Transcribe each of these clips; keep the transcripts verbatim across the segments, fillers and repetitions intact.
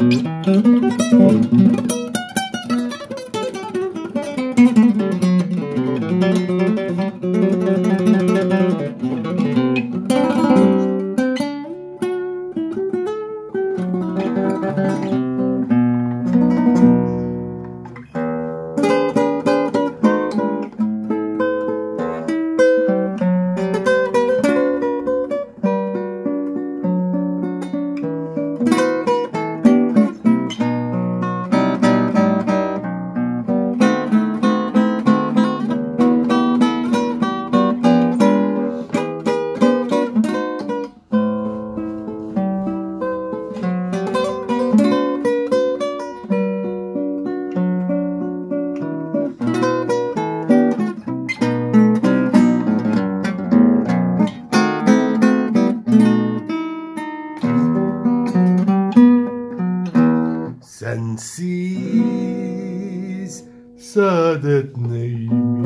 Sensiz saadet neymiş,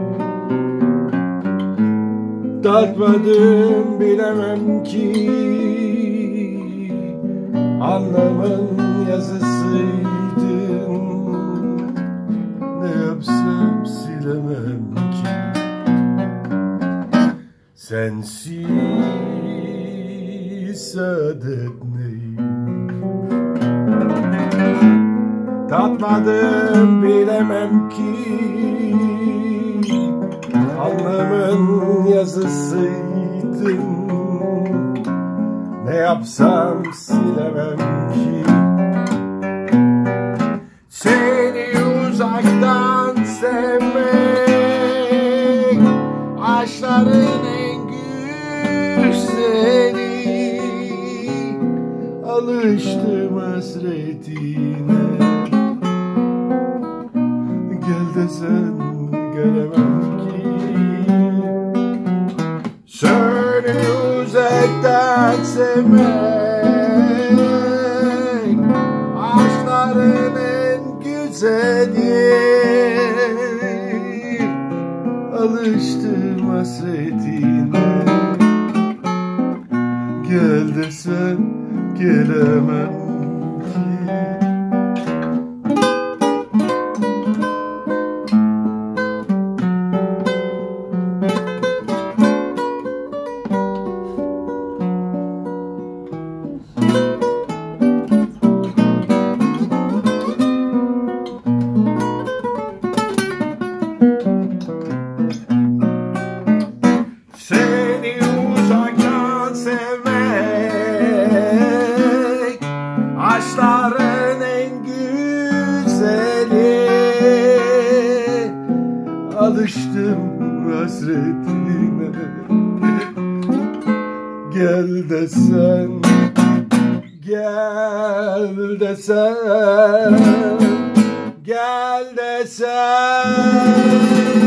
tatmadım bilemem ki, anlamın yazısıydın, ne yapsam silemem ki. Sensiz saadet neymiş, tatmadım bilemem ki, alnımın yazısıydın, ne yapsam silemem ki. Seni uzaktan sevmek, aşkların en güzeli, alıştım hasretine. Gel desen gelemem ki, seni uzaktan sevmek, aşkların en güzeli, alıştım hasretine. Gel desen gelemem ki. Seni uzaktan sevmek, aşkların en güzeli, alıştım hasretine. Gel desen, gel desen, gel desen.